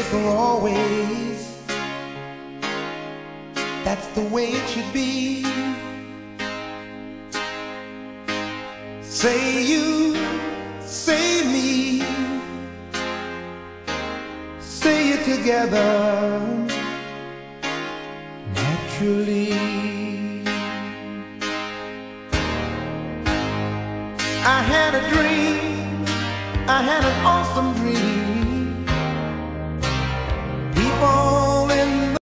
for always. That's the way it should be. Say you, say me, say it together naturally. I had a dream, I had an awesome dream. People